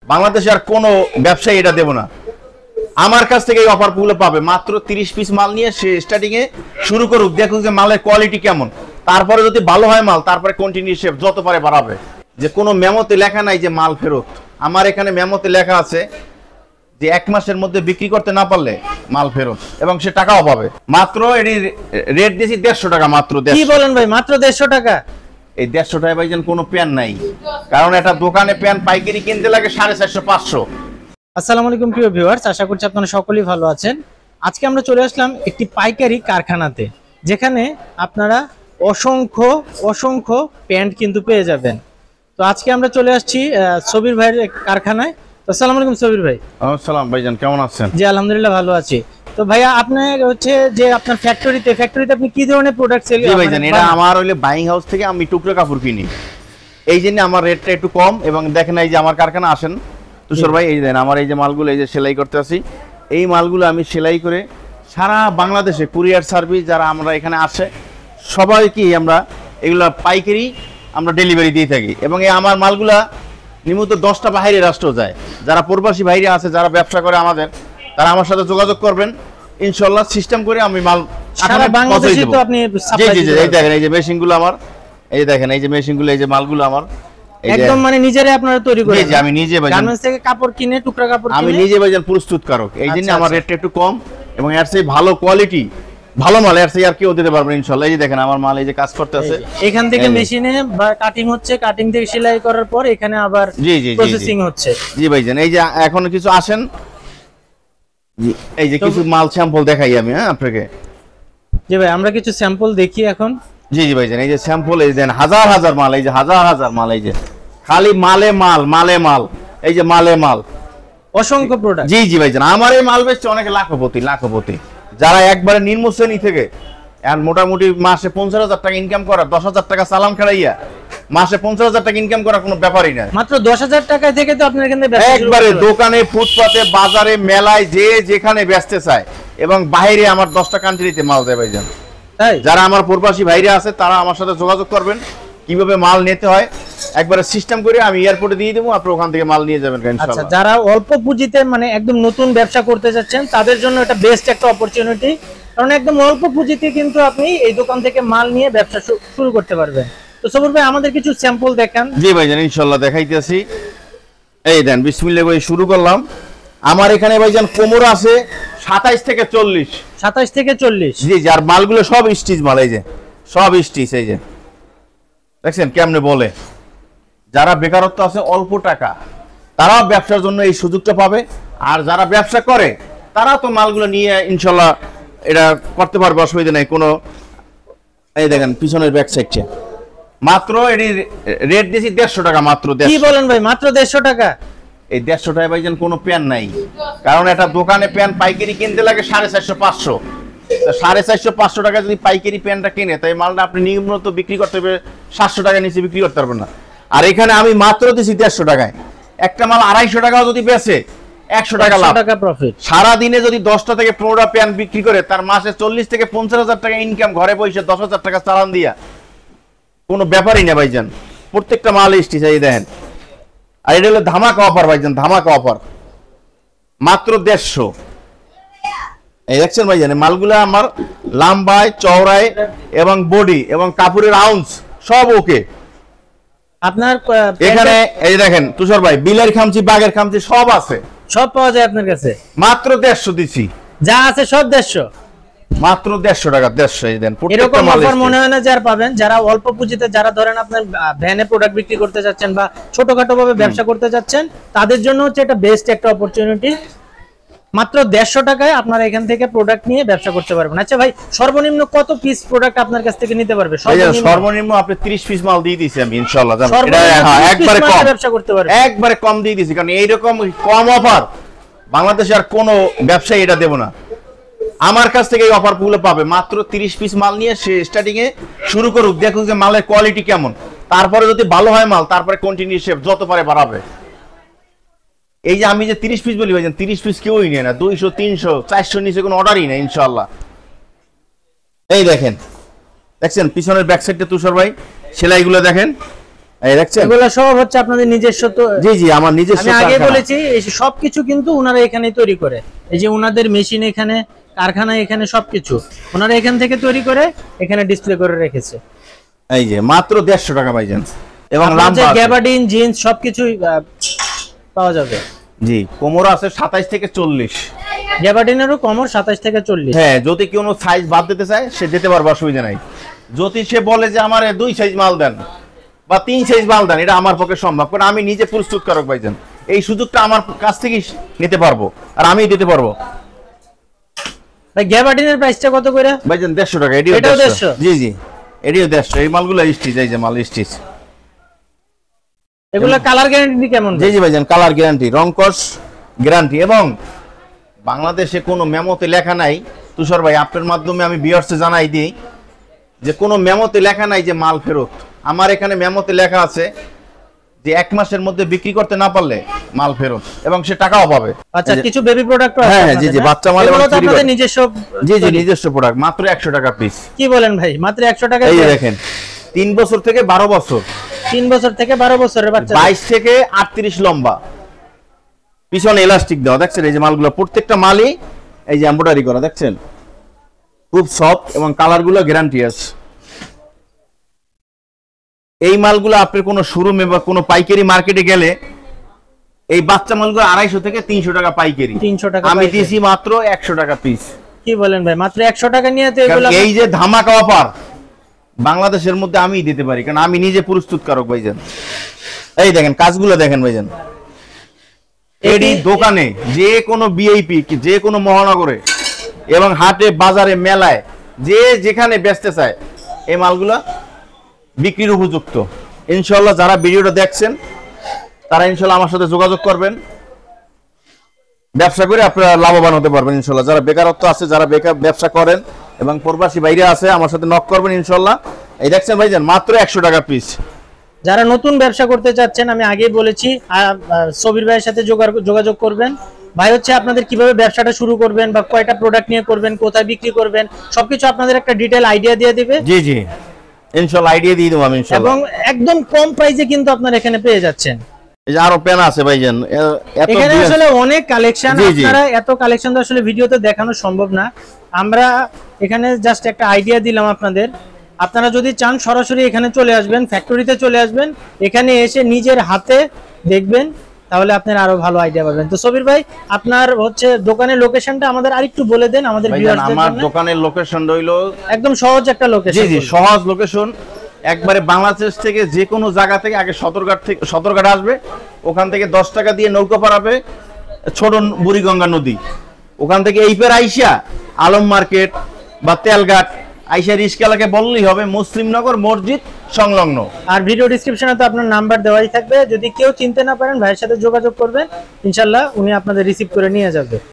বাংলাদেশে আর কোনো ব্যবসায়ী এটা দেব না। আমার কাছ থেকে এই অফারগুলো পাবে। মাত্র 30 পিস মাল নিয়ে সে স্টার্টিং এ শুরু করুক, দেখুক যে মালের কোয়ালিটি কেমন, তারপরে যদি ভালো হয় মাল, তারপরে কন্টিনিউ সে যত পারে বাড়াবে। যে কোনো মেমোতে লেখা নাই যে মাল ফেরত। আমার এখানে মেমোতে লেখা আছে যে 1 মাসের মধ্যে বিক্রি করতে না পারলে মাল ফেরত, এবং সে টাকাও পাবে। মাত্র এর রেট দিয়েছি 150 টাকা। মাত্র 150। কি বলেন ভাই, মাত্র 150 টাকা? এই 150 টাকায় ভাইজান কোনো প্যান নাই, কারণ এটা দোকানে প্যান পাইকারি কিনতে লাগে 450-500। আসসালামু আলাইকুম প্রিয় ভিউয়ার্স, আশা করছি আপনারা সকলেই ভালো আছেন। আজকে আমরা চলে আসলাম একটি পাইকারি কারখানাতে, যেখানে আপনারা অসংখ্য প্যান্ট কিন্তু পেয়ে যাবেন। তো আজকে আমরা চলে আসছি সবির ভাইয়ের কারখানায়। তো আসসালামু আলাইকুম সবির ভাই। আসসালাম ভাইজান, কেমন আছেন? জি আলহামদুলিল্লাহ ভালো আছি। তো ভাইয়া আপনি হচ্ছে যে আপনার ফ্যাক্টরিতে আপনি কি ধরনের প্রোডাক্ট সেল করেন? ভাইজান এটা আমার হইলে বাইং হাউস থেকে আমি টুকরো কাপড় কিনি, এই জন্য আমার রেটটা একটু কম। এবং দেখেন এই যে আমার কারখানা আসেন তুষার ভাই, এই দেন আমার এই যে মালগুলো এই যে সেলাই করতে আসি, এই মালগুলো আমি সেলাই করে সারা বাংলাদেশে কুরিয়ার সার্ভিস যারা আমরা এখানে আসে সবাইকে আমরা এগুলো পাইকারি আমরা ডেলিভারি দিয়ে থাকি। এবং এই আমার মালগুলা নিয়মিত 10টা বাইরে রাষ্ট্র যায়। যারা প্রবাসী ভাইরা আছে, যারা ব্যবসা করে আমাদের, তারা আমার সাথে যোগাযোগ করবেন, ইনশাআল্লাহ সিস্টেম করে আমি মাল সারা বাংলাদেশে তো আপনি সাপ্লাই দিতে। এই দেখেন এই যে মেশিনগুলো আমার, এই দেখেন এই যে মেশিনগুলো, এই যে মালগুলো আমার একদম মানে নিজেরাই আপনারা তৈরি করেন? জি আমি নিজে গার্মেন্টস থেকে কাপড় কিনে, টুকরা কাপড় কিনে আমি নিজে ভাইজান প্রস্তুতকারক, এই জন্য আমার রেটটা একটু কম। এবং এর চেয়ে ভালো কোয়ালিটি, ভালো মাল এর চেয়ে আর কেউ দিতে পারবে না ইনশাআল্লাহ। এই যে দেখেন আমার মাল এই যে কাজ করতে আছে, এখান থেকে মেশিনে বা কাটিং হচ্ছে, কাটিং থেকে সেলাই করার পর এখানে আবার প্রসেসিং হচ্ছে। জি ভাইজান এই যে এখন কিছু আসেন, জি এই যে কিছু মাল স্যাম্পল দেখাই আমি আপনাকে। জি ভাই আমরা কিছু স্যাম্পল দেখি এখন। জি জি ভাইজান এই যে স্যাম্পল, এই দেন হাজার মাল, এই যে হাজার মাল, এই যে খালি মালে মাল, এই যে মালে মাল, অসংখ্য প্রোডাক্ট। জি জি ভাইজান আমার এই মাল বেচছে অনেকে লাখপতি, যারা একবারে নিম্ন শ্রেণী থেকে আর মোটামুটি মাসে 50,000 টাকা ইনকাম করা, 10,000 টাকা সালাম খাড়াইয়া মাসে 50,000 টাকা ইনকাম করা কোনো ব্যাপারই না। মাত্র 10,000 টাকা থেকে তো আপনার এখানে একবারে দোকানে, ফুটপাতে, বাজারে, মেলায় যে যেখানে বেচতে চায়, এবং বাইরে আমার 10টা কান্ট্রিতে মাল দেয় ভাইজান। তাই যারা আমার প্রবাসী ভাইরা আছে তারা আমার সাথে যোগাযোগ করবেন, কিভাবে মাল নিতে হয় একবারে সিস্টেম করে আমি এয়ারপোর্টে দিয়ে দেবো, আপনি ওখান থেকে মাল নিয়ে যাবেন ইনশাআল্লাহ। আচ্ছা, যারা অল্প পুঁজিতে মানে একদম নতুন ব্যবসা করতে যাচ্ছেন তাদের জন্য এটা বেস্ট একটা অপরচুনিটি, কারণ একদম অল্প পুঁজিতে কিন্তু আপনি এই দোকান থেকে মাল নিয়ে ব্যবসা শুরু করতে পারবেন। তো সবুর ভাই আমাদের কিছু স্যাম্পল দেখান। জি ভাইজান ইনশাআল্লাহ দেখাইতেছি। এই দেন বিসমিল্লাহ ভাই শুরু করলাম। আমার এখানে ভাইজান কোমর আছে 27 থেকে 40। 27 থেকে 40? জি জি, আর মালগুলো সব স্টিচ মাল, এই যে সব স্টিচ, এই যে দেখছেন কেমনে বলে। যারা বেকারত্ব আছে অল্প টাকা, তারাও ব্যবসার জন্য এই সুযোগটা পাবে। আর যারা ব্যবসা করে তারা তো মালগুলো নিয়ে ইনশাআল্লাহ এটা করতে পারবে, অসুবিধা নেই কোনো। এই দেখেন পিছনের ব্যাক সাইডটা মাত্র এর রেট দিয়েছি 150 টাকা। মাত্র 150। কি বলেন ভাই, মাত্র 150 টাকা? এই 150 টাকায় ভাইজান কোনো প্যান নাই, কারণ এটা দোকানে প্যান পাইকারি কিনতে লাগে 450-500। 450-500 টাকা যদি পাইকারি প্যানটা কিনে, তাই মালটা আপনি নিম্নত বিক্রি করতে হবে 700 টাকা নিচে বিক্রি করতে পারবেন না। আর এখানে আমি মাত্র দিছি 150 টাকায়। একটা মাল 250 টাকাও যদি বেচে 100 টাকা লাভ, প্রফিট। সারা দিনে যদি 10টা থেকে 15টা প্যান বিক্রি করে, তার মাসে 40 থেকে 50,000 টাকা ইনকাম, ঘরে বসে 10,000 টাকা চালান দিয়া কোনো ব্যাপারই না ভাইজান। প্রত্যেকটা মাল স্টিচ, এই দেখেন। আর এটা হলো ধামাকা অফার ভাইজান, ধামাকা অফার, মাত্র 150। এই দেখছেন ভাইজান মালগুলো আমার লম্বায়, চওড়ায় এবং বডি এবং কাপড়ের আউন্স সব ওকে। আপনার এখানে এই দেখেন তুষার ভাই, বিলের খামচি, বাগের খামচি সব আছে, সব পাওয়া যায় আপনার কাছে। মাত্র 150 দিছি, যা আছে সব 150, মাত্র 150 টাকা। 150 এই দেন। এরকম অফার মনে হয় না যে আর পাবেন। যারা অল্প পুঁজিতে, যারা ধরেন আপনার ভ্যানে প্রোডাক্ট বিক্রি করতে যাচ্ছেন বা ছোটখাটো ভাবে ব্যবসা করতে যাচ্ছেন, তাদের জন্য হচ্ছে এটা বেস্ট একটা অপরচুনিটি। মাত্র 150 টাকায় আপনারা এখান থেকে প্রোডাক্ট নিয়ে ব্যবসা করতে পারবেন। আচ্ছা ভাই, সর্বনিম্ন কত পিস প্রোডাক্ট আপনার কাছ থেকে নিতে পারবে? সর্বনিম্ন আপনি 30 পিস মাল দিয়ে দিয়েছি আমি ইনশাআল্লাহ। এটা একবারে কম ব্যবসা করতে পারবেন, একবারে কম দিয়ে দিয়েছি, কারণ এইরকম কম অফার বাংলাদেশে আর কোনো ব্যবসায়ী এটা দেব না। আমার কাছ থেকে এই অফারগুলো পাবে। মাত্র 30 পিস মাল নিয়ে সে স্টার্টিং এ শুরু করুক, দেখুক যে মালের কোয়ালিটি কেমন, তারপরে যদি ভালো হয় মাল, তারপরে কন্টিনিউ সে যত পারে বাড়াবে। এই যে আমি যে 30 পিস বলি ভাইজান, 30 পিস কেউই নেয় না, 200, 300, 400 নিচে কোনো অর্ডারই নেই ইনশাআল্লাহ। এই দেখেন, দেখছেন পিছনের ব্যাক সাইডটা তুষার ভাই, সেলাইগুলো দেখেন, এই দেখছেন এগুলো সব হচ্ছে আপনাদের নিজস্ব তো? জি জি, আমার নিজস্ব আমি আগে কারখানা। বলেছি এই সবকিছু কিন্তু ওনারা এখানেই তৈরি করে। এই যে ওনাদের মেশিন এখানে, কারখানা এখানে, সবকিছু ওনারা এখান থেকে তৈরি করে এখানে ডিসপ্লে করে রেখেছে। এই যে মাত্র 150 টাকা ভাইজান, এবং আপনার যে গ্যাবার্ডিন, জিন্স সবকিছুই পাওয়া যাবে। জি, কোমর আছে 27 থেকে 40। গ্যাবার্ডিনেরও কোমর 27 থেকে 40। হ্যাঁ, যদি কোনো সাইজ বাদ দিতে চায় সে দিতে পারবে, অসুবিধা নাই। যদি সে বলে যে আমার 2 সাইজ মাল দেন বা 3 সাইজ মাল দেন, এটা আমার পক্ষে সম্ভব, কারণ আমি নিজে প্রস্তুতকারক ভাইজান। এই সুযোগটা আমার কাছ থেকে নিতে পারবো আর আমি দিতে পারবো। ভাই গ্যাবার্ডিনের প্রাইসটা কত করে ভাইজান? 150 টাকা। এটাও 150? জি জি, এটিও 150। এই মালগুলো স্টিচ, এই যে মাল স্টিচ। এগুলা কালার গ্যারান্টি কেমন? জি জি ভাইজান, কালার গ্যারান্টি, রং কস গ্যারান্টি, এবং বাংলাদেশে কোনো মেমোতে লেখা নাই তুষার ভাই, আপনার মাধ্যমে আমি ভিউয়ার্সে জানাই দিই যে কোনো মেমোতে লেখা নাই যে মাল ফেরত। আমার এখানে মেমোতে লেখা আছে যে 1 মাসের মধ্যে বিক্রি করতে না পারলে মাল ফেরত, এবং সে টাকাও পাবে। আচ্ছা, কিছু বেবি প্রোডাক্ট আছে? হ্যাঁ জি জি, বাচ্চা মাল এবং আপনাদের নিজস্ব? জি জি, নিজস্ব প্রোডাক্ট, মাত্র 100 টাকা পিস। কি বলেন ভাই, মাত্র 100 টাকা? এই দেখেন, 3 বছর থেকে 12 বছর, 3 বছর থেকে 12 বছরের বাচ্চা, 22 থেকে 38 লম্বা, পিছনে এলাস্টিক দেওয়া, দেখছেন? এই যে মালগুলো প্রত্যেকটা মালই এই যে এমব্রয়ডারি করা, দেখছেন? খুব সফট, এবং কালারগুলো গ্যারান্টি আছে। এই মালগুলো আপনি কোনো শোরুমে বা কোনো পাইকারি মার্কেটে গেলে এই বাচ্চা মালগুলো 250 থেকে 300 টাকা পাইকারি। 300 টাকা আমি পাইকারি। দিয়েছি মাত্র 100 টাকা পিস। কি বলেন ভাই, মাত্র 100 টাকা নিয়ে তো এগুলো? এই যে ধামাকা অফার বাংলাদেশের মধ্যে আমি দিতে পারি, কারণ আমি নিজে প্রস্তুতকারক ভাইজান। এই দেখেন কাজগুলো দেখেন ভাইজান, এডি দোকানে যে কোনো ভিআইপি, যে কোনো মহানগরে এবং হাটে বাজারে মেলায় যে যেখানে বেচতে চায় এই মালগুলা বিক্রির উপযুক্ত। ইনশাআল্লাহ যারা ভিডিওটা দেখছেন তারা ইনশাআল্লাহ আমার সাথে যোগাযোগ করবেন, ব্যবসা করে আপনারা লাভবান হতে পারবেন ইনশাআল্লাহ। যারা বেকারত্ব আছে, যারা বেকার ব্যবসা করেন এবং প্রবাসী বাইরে আছে, আমার সাথে নক করবেন ইনশাআল্লাহ। এই দেখছেন ভাইজান, মাত্র 100 টাকা পিস। যারা নতুন ব্যবসা করতে চাচ্ছেন, আমি আগেই বলেছি সবির ভাইয়ের সাথে যোগাযোগ করবেন। ভাই হচ্ছে আপনাদের কিভাবে ব্যবসাটা শুরু করবেন বা কয়টা প্রোডাক্ট নিয়ে করবেন, কোথায় বিক্রি করবেন, সবকিছু আপনাদের একটা ডিটেইল আইডিয়া দিয়ে দিবে। জি জি, ইনশাআল্লাহ আইডিয়া দিয়ে দেব আমি ইনশাআল্লাহ। এবং একদম কম প্রাইসে কিন্তু আপনারা এখানে পেয়ে যাচ্ছেন। এই যে আরো পেন আছে ভাইজান, এত এখানে আসলে অনেক কালেকশন, আপনারা এত কালেকশন তো আসলে ভিডিওতে দেখানো সম্ভব না। আমরা এখানে জাস্ট একটা আইডিয়া দিলাম আপনাদের। আপনারা যদি চান সরাসরি এখানে চলে আসবেন, ফ্যাক্টরিতে চলে আসবেন, এখানে এসে নিজের হাতে দেখবেন, তাহলে আপনারা আরো ভালো আইডিয়া পাবেন। তো সবির ভাই, আপনার হচ্ছে দোকানের লোকেশনটা আমাদের আরেকটু বলে দেন আমাদের ভিউয়ারদের জন্য। আমার দোকানের লোকেশন রইলো একদম সহজ একটা লোকেশন। জি জি, সহজ লোকেশন, একবারে বাংলাদেশ থেকে যে কোনো জায়গা থেকে আগে সদরঘাট আসবে, ওখান থেকে 10 টাকা দিয়ে নৌকা পারাবে ছোট বুড়িগঙ্গা নদী, ওখান থেকে এই পের আইসা আলম মার্কেট বা তেলঘাট আইসা রিস্কালাকে বললেই হবে, মুসলিমনগর মসজিদ সংলগ্ন। আর ভিডিও ডেসক্রিপশনে তো আপনার নাম্বার দেওয়াই থাকবে, যদি কেউ চিনতে না পারেন ভাইয়ের সাথে যোগাযোগ করবেন, ইনশাআল্লাহ উনি আপনাদের রিসিভ করে নিয়ে যাবে।